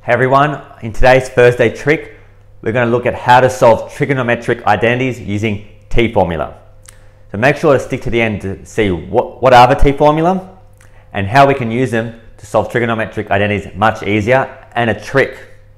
Hey everyone, in today's Thursday trick, we're going to look at how to solve trigonometric identities using T-formula. So make sure to stick to the end to see what are the T-formula and how we can use them to solve trigonometric identities much easier, and a trick.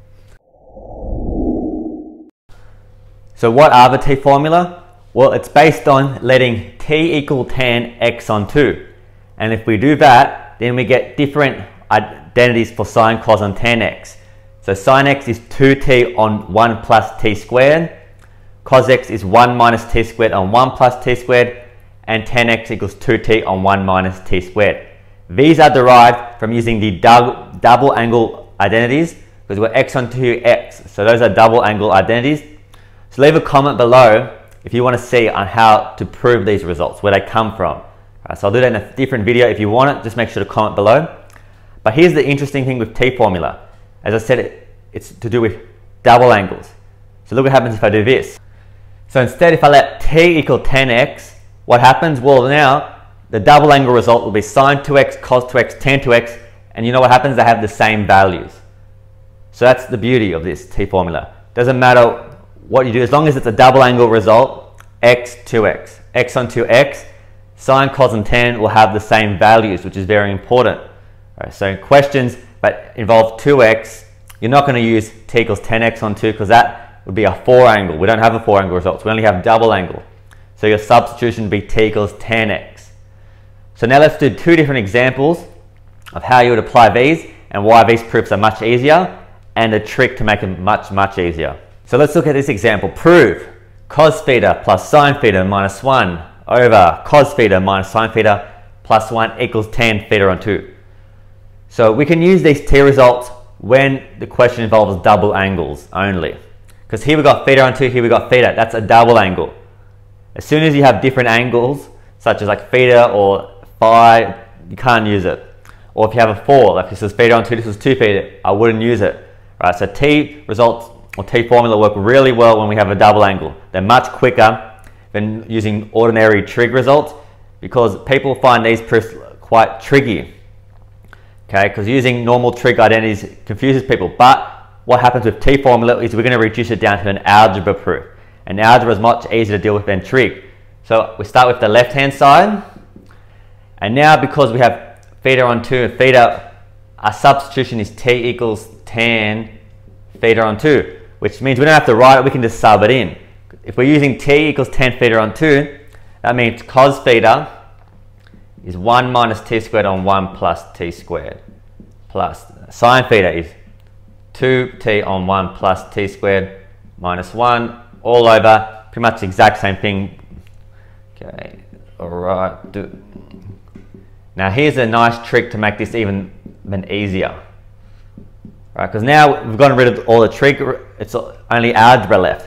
So what are the T-formula? Well, it's based on letting t equal tan x on 2. And if we do that, then we get different identities for sine, cos and tan x. So sine x is 2t on 1 plus t squared, cos x is 1 minus t squared on 1 plus t squared, and tan x equals 2t on 1 minus t squared. These are derived from using the double angle identities because we're x on 2x, so those are double angle identities. So leave a comment below if you want to see on how to prove these results, where they come from. So I'll do that in a different video. If you want it, just make sure to comment below. But here's the interesting thing with T-formula. As I said, it's to do with double angles. So look what happens if I do this. So instead, if I let t equal tan x, what happens? Well, now the double angle result will be sine 2x, cos 2x, tan 2x, and you know what happens? They have the same values. So that's the beauty of this T-formula. Doesn't matter what you do, as long as it's a double angle result, x, 2x, x on 2x, sine, cos and tan will have the same values, which is very important. Right, so in questions that involve 2x, you're not going to use t equals 10x on 2 because that would be a 4 angle. We don't have a 4 angle result, we only have double angle. So your substitution would be t equals 10x. So now let's do two different examples of how you would apply these and why these proofs are much easier, and a trick to make them much easier. So let's look at this example. Prove cos theta plus sine theta minus 1 over cos theta minus sine theta plus 1 equals tan theta on 2. So we can use these t results when the question involves double angles only. Because here we got theta on 2, here we got theta. That's a double angle. As soon as you have different angles, such as like theta or phi, you can't use it. Or if you have a 4, like this is theta on 2, this is 2 theta, I wouldn't use it. Right, so t results or T-formula work really well when we have a double angle. They're much quicker than using ordinary trig results because people find these proofs quite tricky. Okay, because using normal trig identities confuses people. But what happens with T-formula is we're going to reduce it down to an algebra proof. And algebra is much easier to deal with than trig. So we start with the left-hand side. And now because we have theta on 2 and theta, our substitution is t equals tan theta on 2. Which means we don't have to write it, we can just sub it in. If we're using t equals tan theta on 2, that means cos theta is 1 minus t squared on 1 plus t squared, plus sine theta is 2t on 1 plus t squared minus 1 all over, pretty much the exact same thing. Okay, alright. Now here's a nice trick to make this even easier. Right, because now we've gotten rid of all the trig, it's only algebra left.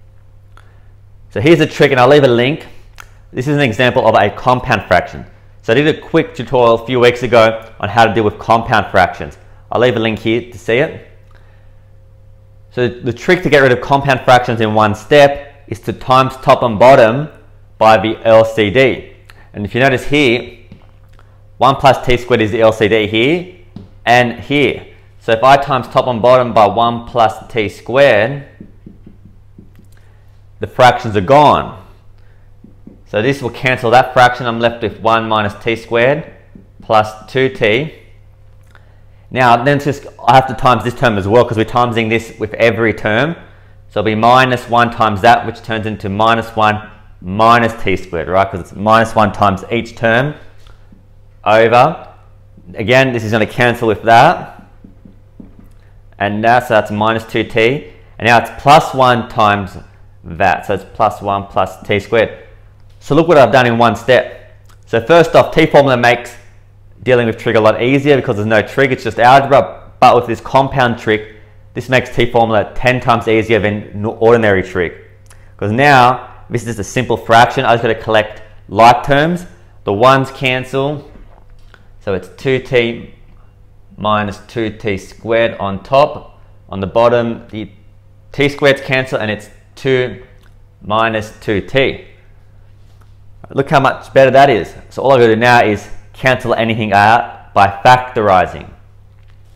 So here's a trick, and I'll leave a link. This is an example of a compound fraction. So I did a quick tutorial a few weeks ago on how to deal with compound fractions. I'll leave a link here to see it. So the trick to get rid of compound fractions in one step is to times top and bottom by the LCD. And if you notice here, 1 plus t squared is the LCD here and here. So if I times top and bottom by 1 plus t squared, the fractions are gone. So this will cancel that fraction. I'm left with 1 minus t squared plus 2t. Now then I have to times this term as well because we're timesing this with every term. So it'll be minus 1 times that, which turns into minus 1 minus t squared, right? Because it's minus 1 times each term over. Again, this is going to cancel with that. And now, so that's minus 2t, and now it's plus 1 times that, so it's plus 1 plus t squared. So look what I've done in one step. So first off, T-formula makes dealing with trig a lot easier because there's no trig, it's just algebra. But with this compound trick, this makes T-formula 10 times easier than ordinary trig. Because now, this is a simple fraction, I just got to collect like terms. The 1's cancel, so it's 2t minus 2t squared on top. On the bottom, the t squareds cancel and it's 2 minus 2t. Look how much better that is. So all I've got to do now is cancel anything out by factorizing.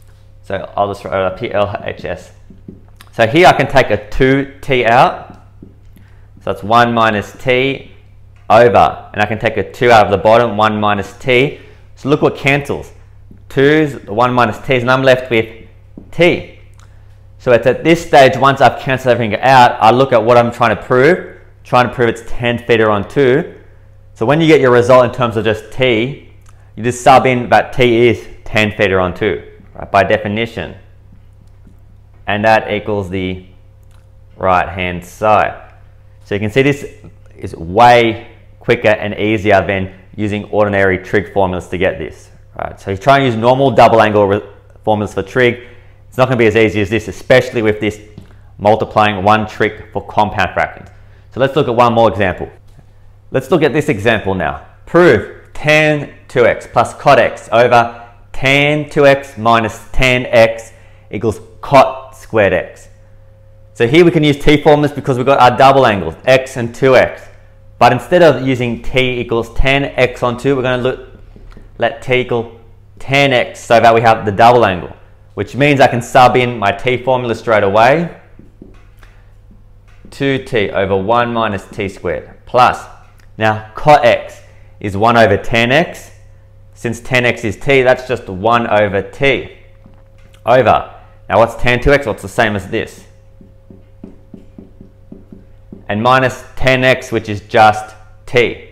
So I'll just write up here LHS. So here I can take a 2t out. So it's 1 minus t over, and I can take a 2 out of the bottom, 1 minus t. So look what cancels. 2's 1 minus t, and I'm left with t. So it's at this stage, once I've cancelled everything out, I look at what I'm trying to prove. It's tan theta on 2. So when you get your result in terms of just t, you just sub in that t is tan theta on 2, right, by definition. And that equals the right-hand side. So you can see this is way quicker and easier than using ordinary trig formulas to get this. Right? So you try and use normal double angle formulas for trig. It's not going to be as easy as this, especially with this multiplying one trig for compound fractions. So let's look at one more example. Let's look at this example now. Prove tan 2x plus cot x over tan 2x minus tan x equals cot squared x. So here we can use t formulas because we've got our double angles, x and 2x. But instead of using t equals tan x on 2, we're going to let t equal tan x so that we have the double angle, which means I can sub in my t formula straight away. 2t over 1 minus t squared plus, now cot x is 1 over tan x. Since tan x is t, that's just 1 over t over, now what's tan 2x? Well, it's the same as this. And minus tan x, which is just t.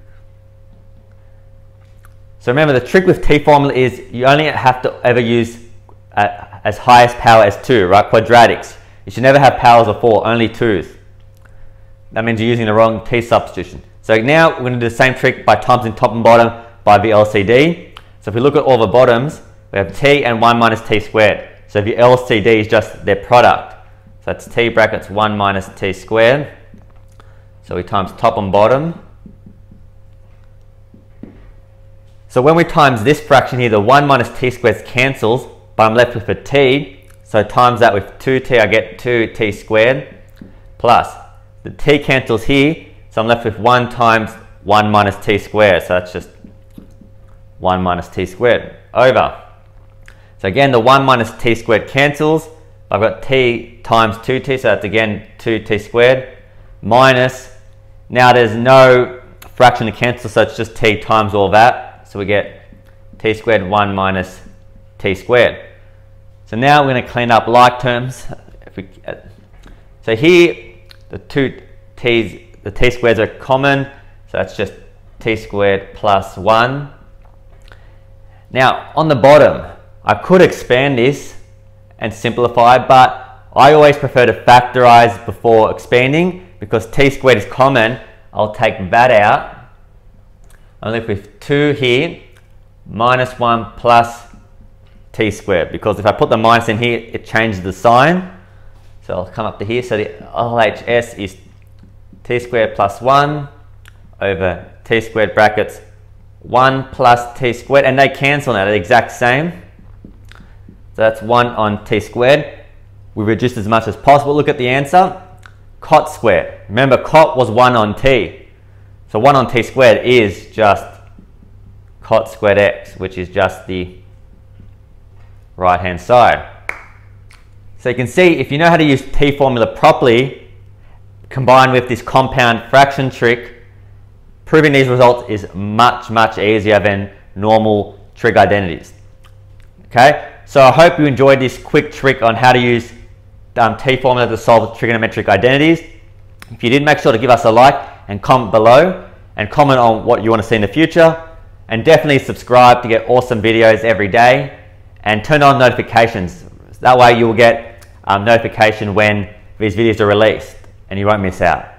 So remember, the trick with t formula is you only have to ever use as highest power as 2, right? Quadratics. You should never have powers of 4, only 2's. That means you're using the wrong t substitution. So now we're going to do the same trick by timesing top and bottom by the LCD. So if we look at all the bottoms, we have t and 1 minus t squared. So the LCD is just their product. So that's t brackets 1 minus t squared. So we times top and bottom. So when we times this fraction here, the 1 minus t squared cancels, but I'm left with a t. So times that with 2t, I get 2t squared plus the t cancels here, so I'm left with 1 times 1 minus t squared. So that's just 1 minus t squared over. So again, the 1 minus t squared cancels. I've got t times 2t, so that's again 2t squared minus, now there's no fraction to cancel, so it's just t times all that. So we get t squared 1 minus t squared. So now we're going to clean up like terms. So here, the t squares are common, so that's just t squared plus 1. Now, on the bottom, I could expand this and simplify, but I always prefer to factorize before expanding because t squared is common. I'll take that out. I'm left with 2 here, minus 1 plus t squared, because if I put the minus in here, it changes the sign. So I'll come up to here. So the LHS is t squared plus 1 over t squared brackets 1 plus t squared, and they cancel now, they're the exact same. So that's 1 on t squared. We reduced as much as possible. Look at the answer. Cot squared. Remember, cot was 1 on t. So 1 on t squared is just cot squared x, which is just the right-hand side. So you can see, if you know how to use t formula properly, combined with this compound fraction trick, proving these results is much, much easier than normal trig identities. Okay, so I hope you enjoyed this quick trick on how to use t formula to solve trigonometric identities. If you did, make sure to give us a like and comment below, and comment on what you want to see in the future, and definitely subscribe to get awesome videos every day, and turn on notifications. That way you will get notification when these videos are released and you won't miss out.